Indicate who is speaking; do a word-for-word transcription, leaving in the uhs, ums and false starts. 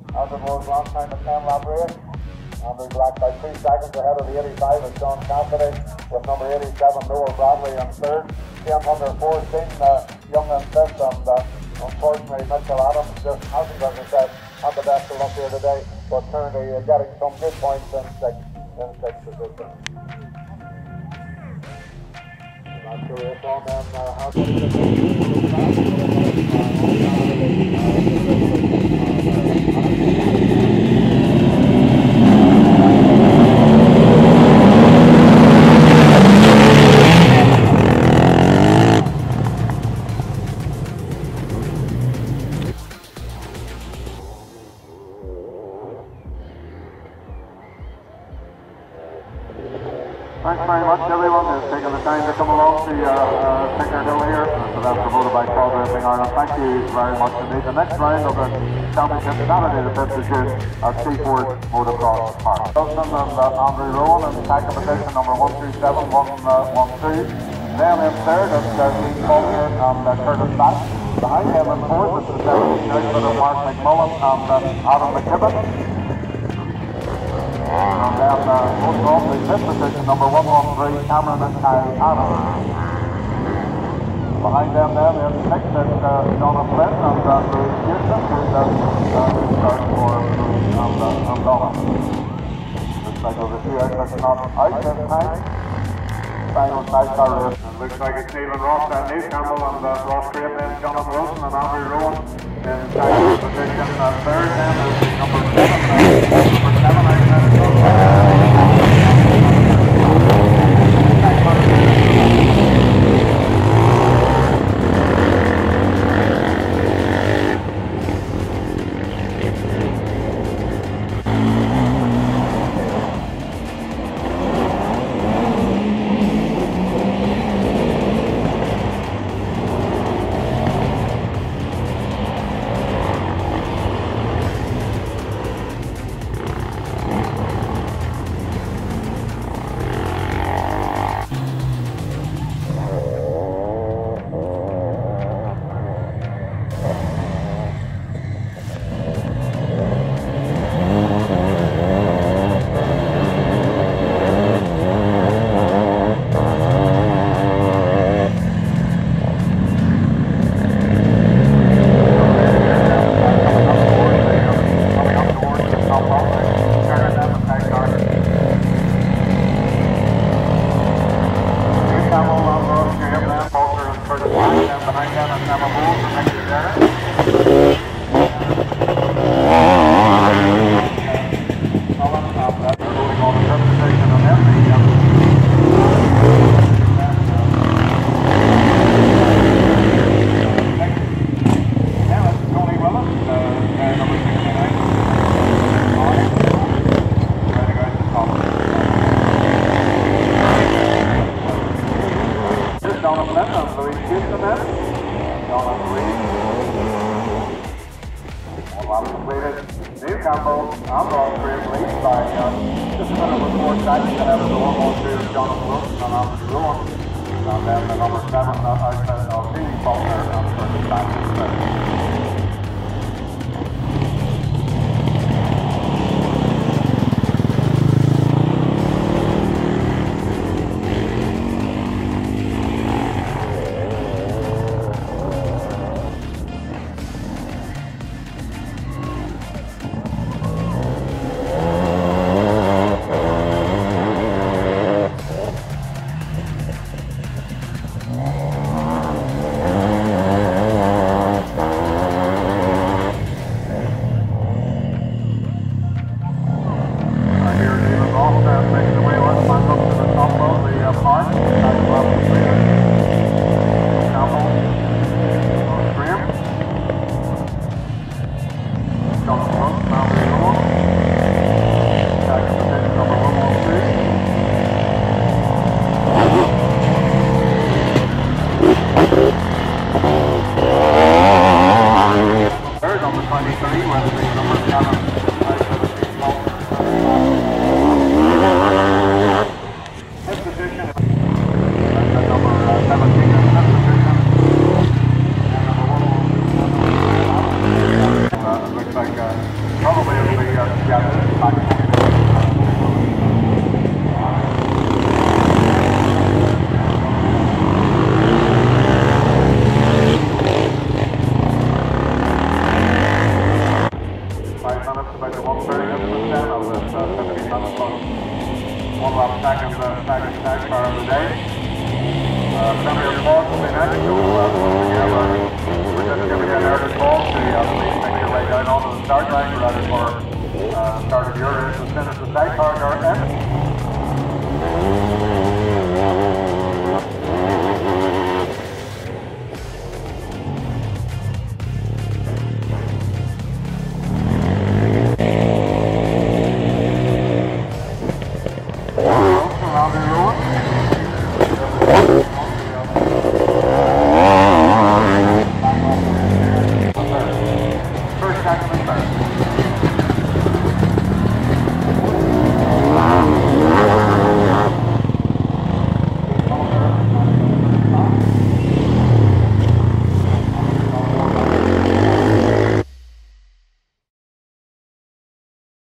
Speaker 1: as it was last time at ten lap race. And we've got by three seconds ahead of the eighty-five of Sean Cassidy, with number eighty-seven Noel Bradley in third. Came under fourteen, uh, Young in fifth, and uh, unfortunately Mitchell Adams just hasn't, as I said, had the best of luck here today, but currently uh, getting some good points in sixth, in sixth position. Not sure if on them uh, how good it
Speaker 2: Thanks very much everyone who's taken the time to come along to uh, uh, Sidecar Hill here. So that's promoted by Club Racing Ireland. Thank you very much indeed. The next round of the championship Saturday the fifth of June at Seaford Motocross Park. Wilson and uh, Andrew Rowan in second position, number one two seven one one two. Then in third is uh, Dean Faulkner and uh, Curtis Batt. Behind them in fourth is the seventh outfit of Mark McMullen and uh, Adam McKibben. And then uh, most off the fifth position, number one one three, Cameron and Kyle Adams. Behind them then in sixth is uh, Donna Flynn and uh, Louis Houston, who's uh, uh, start for Louis and, uh, and Donna. Looks like the two outfits not out this time. Final sidecar race. It looks like it's Neil and Ross, uh, Neil Campbell and uh, Ross Craven, then Jonathan Wilson and Andrew Rowan in second position. Uh, third then is number seven, uh, number seven outfit. Uh, Assembly of Falls will be next. So we'll, uh, have a, we're just giving you an air call so you uh, please make your way down onto the start line. We're ready for uh, start of your race as soon as the sidecars are in. I'll be rolling.